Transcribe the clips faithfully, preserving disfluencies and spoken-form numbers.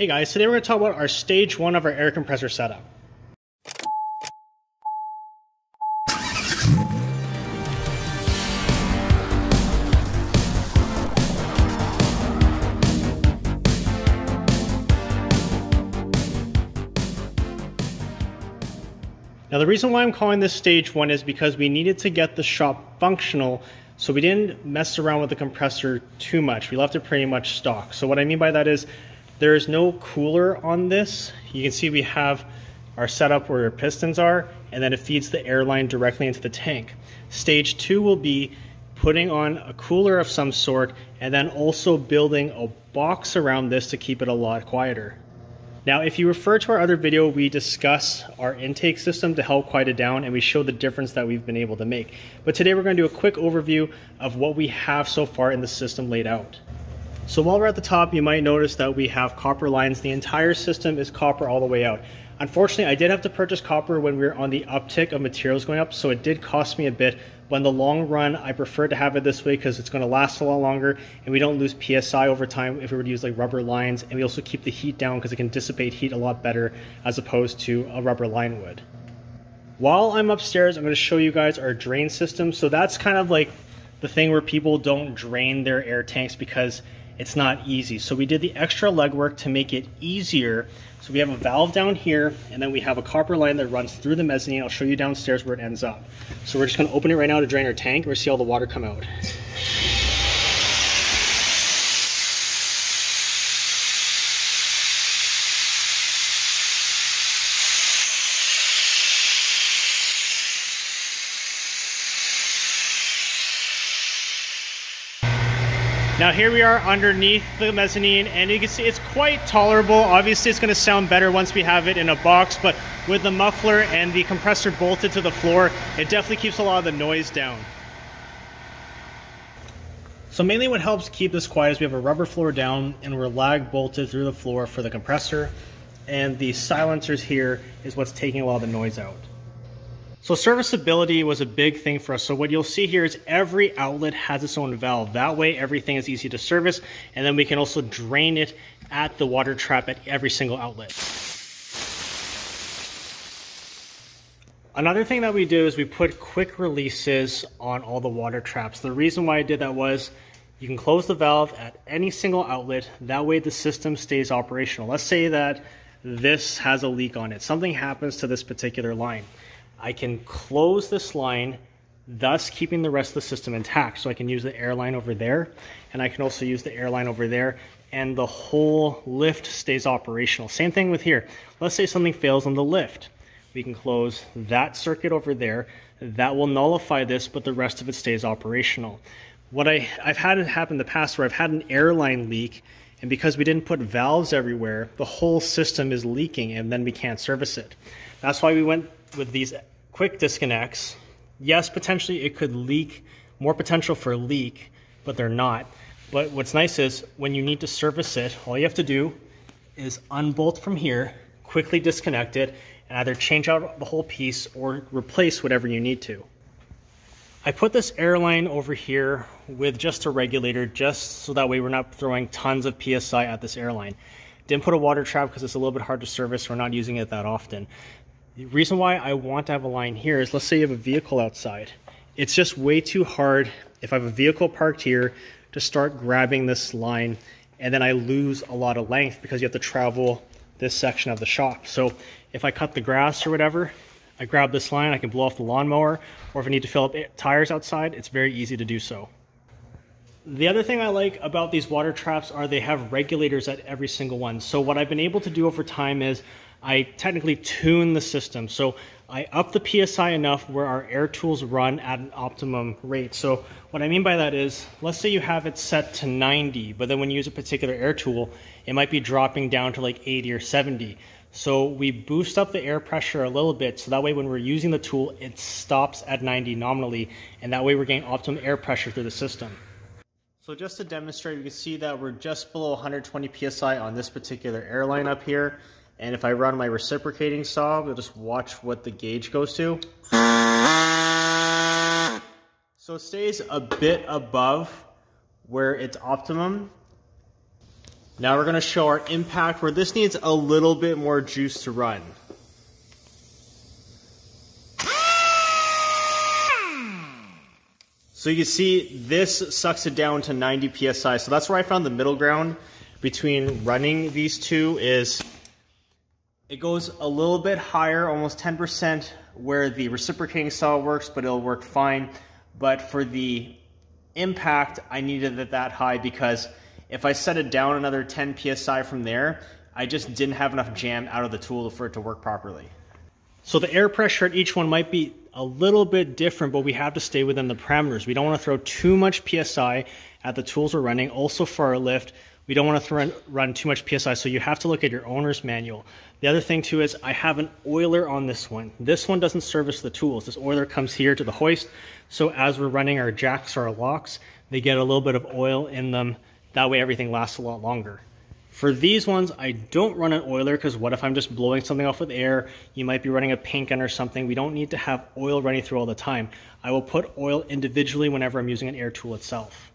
Hey guys, today we're going to talk about our stage one of our air compressor setup. Now the reason why I'm calling this stage one is because we needed to get the shop functional, so we didn't mess around with the compressor too much. We left it pretty much stock. So what I mean by that is there is no cooler on this. You can see we have our setup where our pistons are, and then it feeds the air line directly into the tank. Stage two will be putting on a cooler of some sort and then also building a box around this to keep it a lot quieter. Now, if you refer to our other video, we discuss our intake system to help quiet it down, and we show the difference that we've been able to make. But today we're going to do a quick overview of what we have so far in the system laid out. So while we're at the top, you might notice that we have copper lines. The entire system is copper all the way out. Unfortunately, I did have to purchase copper when we were on the uptick of materials going up, so it did cost me a bit. But in the long run, I prefer to have it this way because it's going to last a lot longer and we don't lose P S I over time if we were to use like rubber lines, and we also keep the heat down because it can dissipate heat a lot better as opposed to a rubber line would. While I'm upstairs, I'm going to show you guys our drain system. So that's kind of like the thing where people don't drain their air tanks because it's not easy. So we did the extra legwork to make it easier. So we have a valve down here, and then we have a copper line that runs through the mezzanine. I'll show you downstairs where it ends up. So we're just going to open it right now to drain our tank. We're going to see all the water come out. Now here we are underneath the mezzanine, and you can see it's quite tolerable. Obviously it's going to sound better once we have it in a box, but with the muffler and the compressor bolted to the floor, it definitely keeps a lot of the noise down. So mainly what helps keep this quiet is we have a rubber floor down and we're lag bolted through the floor for the compressor, and the silencers here is what's taking a lot of the noise out. So serviceability was a big thing for us. So what you'll see here is every outlet has its own valve. That way everything is easy to service, and then we can also drain it at the water trap at every single outlet. Another thing that we do is we put quick releases on all the water traps. The reason why I did that was you can close the valve at any single outlet. That way the system stays operational. Let's say that this has a leak on it. Something happens to this particular line. I can close this line, thus keeping the rest of the system intact. So I can use the air line over there, and I can also use the air line over there, and the whole lift stays operational. Same thing with here. Let's say something fails on the lift. We can close that circuit over there. That will nullify this, but the rest of it stays operational. What I, I've had it happen in the past where I've had an airline leak, and because we didn't put valves everywhere, the whole system is leaking, and then we can't service it. That's why we went with these quick disconnects. Yes, potentially it could leak, more potential for a leak, but they're not. But what's nice is when you need to service it, all you have to do is unbolt from here, quickly disconnect it, and either change out the whole piece or replace whatever you need to. I put this airline over here with just a regulator, just so that way we're not throwing tons of P S I at this airline. Didn't put a water trap because it's a little bit hard to service. We're not using it that often. The reason why I want to have a line here is, let's say you have a vehicle outside. It's just way too hard if I have a vehicle parked here to start grabbing this line, and then I lose a lot of length because you have to travel this section of the shop. So if I cut the grass or whatever, I grab this line, I can blow off the lawnmower, or if I need to fill up tires outside, it's very easy to do so. The other thing I like about these water traps are they have regulators at every single one. So what I've been able to do over time is I technically tune the system. So I up the P S I enough where our air tools run at an optimum rate. So what I mean by that is, let's say you have it set to ninety, but then when you use a particular air tool, it might be dropping down to like eighty or seventy. So we boost up the air pressure a little bit, so that way when we're using the tool, it stops at ninety nominally, and that way we're getting optimum air pressure through the system. So just to demonstrate, you can see that we're just below one hundred twenty P S I on this particular airline up here. And if I run my reciprocating saw, we'll just watch what the gauge goes to. So it stays a bit above where it's optimum. Now we're gonna show our impact where this needs a little bit more juice to run. So you can see this sucks it down to ninety P S I. So that's where I found the middle ground between running these two is it goes a little bit higher, almost ten percent where the reciprocating style works, but it'll work fine. But for the impact, I needed it that high because if I set it down another ten P S I from there, I just didn't have enough jam out of the tool for it to work properly. So the air pressure at each one might be a little bit different, but we have to stay within the parameters. We don't want to throw too much P S I at the tools we're running. Also for our lift, we don't want to run, run too much P S I, so you have to look at your owner's manual. The other thing too is I have an oiler on this one. This one doesn't service the tools. This oiler comes here to the hoist, so as we're running our jacks or our locks, they get a little bit of oil in them. That way everything lasts a lot longer. For these ones, I don't run an oiler because what if I'm just blowing something off with air? You might be running a paint gun or something. We don't need to have oil running through all the time. I will put oil individually whenever I'm using an air tool itself.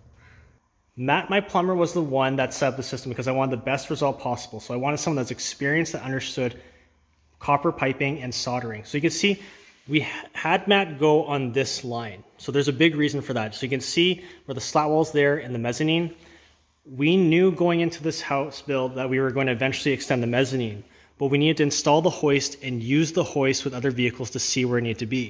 Matt, my plumber, was the one that set up the system because I wanted the best result possible. So I wanted someone that's experienced that understood copper piping and soldering. So you can see we had Matt go on this line. So there's a big reason for that. So you can see where the slat wall's there in the mezzanine. We knew going into this house build that we were going to eventually extend the mezzanine, but we needed to install the hoist and use the hoist with other vehicles to see where it needed to be.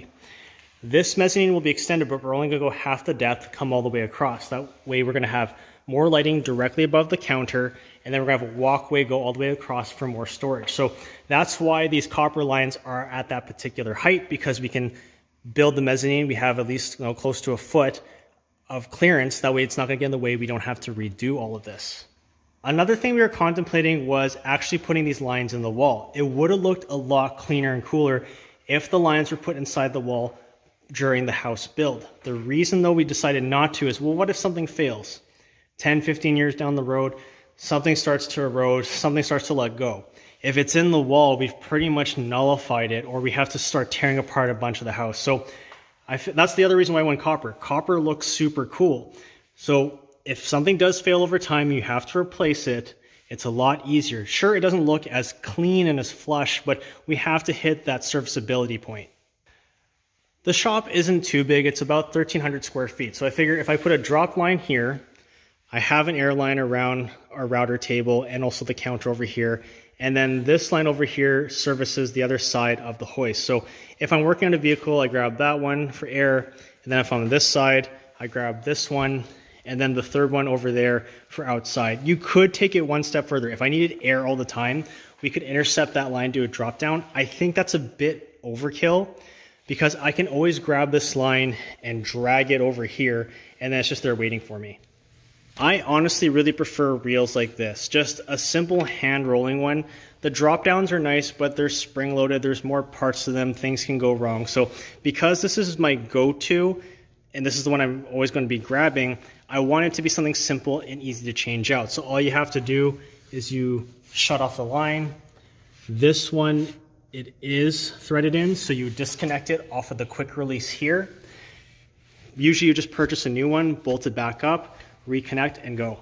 This mezzanine will be extended, but we're only going to go half the depth, come all the way across. That way we're going to have more lighting directly above the counter, and then we're going to have a walkway go all the way across for more storage. So that's why these copper lines are at that particular height, because we can build the mezzanine. We have at least, you know, close to a foot of clearance. That way it's not going to get in the way. We don't have to redo all of this. Another thing we were contemplating was actually putting these lines in the wall. It would have looked a lot cleaner and cooler if the lines were put inside the wall during the house build. The reason though we decided not to is, well, what if something fails? ten, fifteen years down the road, something starts to erode, something starts to let go. If it's in the wall, we've pretty much nullified it, or we have to start tearing apart a bunch of the house. So I, that's the other reason why I went copper. Copper looks super cool. So if something does fail over time, you have to replace it. It's a lot easier. Sure, it doesn't look as clean and as flush, but we have to hit that serviceability point. The shop isn't too big. It's about thirteen hundred square feet. So I figure if I put a drop line here, I have an air line around our router table and also the counter over here. And then this line over here services the other side of the hoist. So if I'm working on a vehicle, I grab that one for air. And then if I'm on this side, I grab this one. And then the third one over there for outside. You could take it one step further. If I needed air all the time, we could intercept that line, do a drop down. I think that's a bit overkill because I can always grab this line and drag it over here. And then it's just there waiting for me. I honestly really prefer reels like this, just a simple hand rolling one. The drop downs are nice, but they're spring loaded. There's more parts to them. Things can go wrong. So because this is my go-to, and this is the one I'm always going to be grabbing, I want it to be something simple and easy to change out. So all you have to do is you shut off the line. This one, it is threaded in, so you disconnect it off of the quick release here. Usually you just purchase a new one, bolt it back up, reconnect, and go.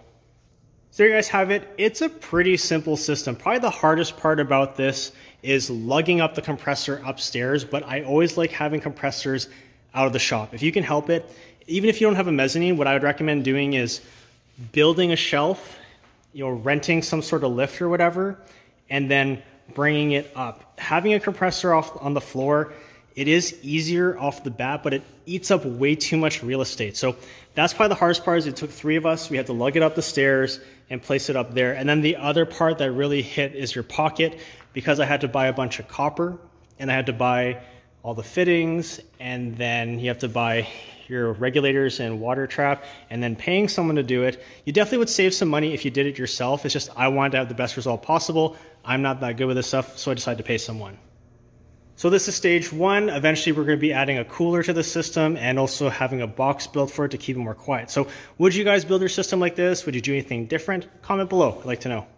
So there you guys have it. It's a pretty simple system. Probably the hardest part about this is lugging up the compressor upstairs, but I always like having compressors out of the shop. If you can help it, even if you don't have a mezzanine, what I would recommend doing is building a shelf, you know, renting some sort of lift or whatever, and then bringing it up. Having a compressor off on the floor, it is easier off the bat, but it eats up way too much real estate. So that's probably the hardest part. Is it took three of us. We had to lug it up the stairs and place it up there. And then the other part that really hit is your pocket, because I had to buy a bunch of copper and I had to buy all the fittings, and then you have to buy your regulators and water trap, and then paying someone to do it. You definitely would save some money if you did it yourself. It's just I wanted to have the best result possible. I'm not that good with this stuff, so I decided to pay someone. So this is stage one. Eventually we're going to be adding a cooler to the system and also having a box built for it to keep it more quiet. So would you guys build your system like this? Would you do anything different? Comment below. I'd like to know.